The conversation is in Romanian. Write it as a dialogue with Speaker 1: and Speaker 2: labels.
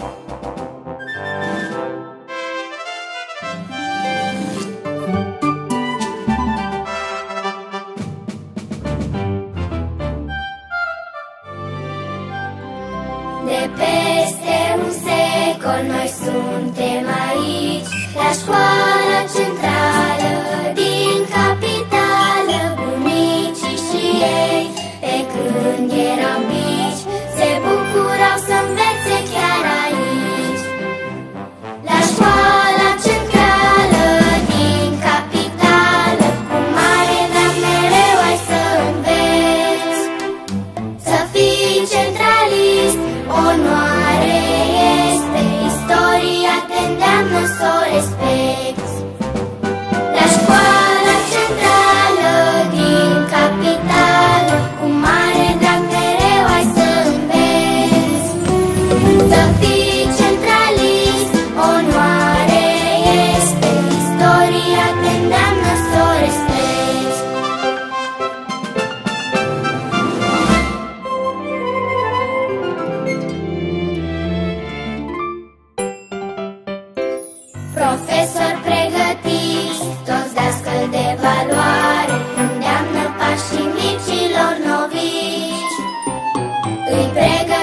Speaker 1: De peste un secol noi suntem aici, la școala centrală din capitală. Bunicii și ei, pe când erau mici, se bucurau să învețe chiar aici. La școala centrală din capitală, cu mare drag mereu ai să înveți. Să fii centralist, onoare este, istoria te îndeamnă să o respecti. La școala centrală din capitală, cu mare drag mereu ai să înveți. Să fii centralist, onoare este, istoria te îndeamnă să o respecti. Profesori pregătiți, toți dascăli de valoare, îndeamnă pașii micilor novici. Îi pregătiți